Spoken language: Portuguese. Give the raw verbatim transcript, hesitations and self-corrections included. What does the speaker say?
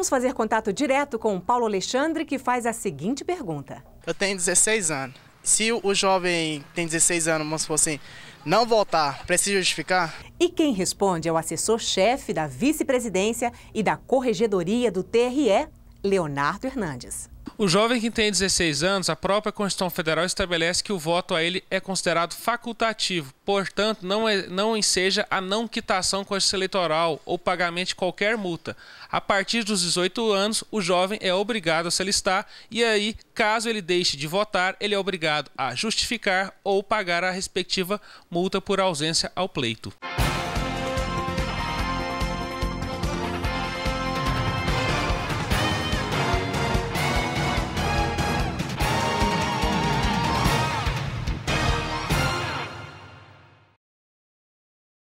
Vamos fazer contato direto com o Paulo Alexandre, que faz a seguinte pergunta. Eu tenho dezesseis anos. Se o jovem tem dezesseis anos, vamos supor assim, não votar, precisa justificar? E quem responde é o assessor-chefe da vice-presidência e da corregedoria do T R E, Leonardo Hernandes. O jovem que tem dezesseis anos, a própria Constituição Federal estabelece que o voto a ele é considerado facultativo, portanto, não, é, não enseja a não quitação com a justiça eleitoral ou pagamento de qualquer multa. A partir dos dezoito anos, o jovem é obrigado a se alistar e aí, caso ele deixe de votar, ele é obrigado a justificar ou pagar a respectiva multa por ausência ao pleito.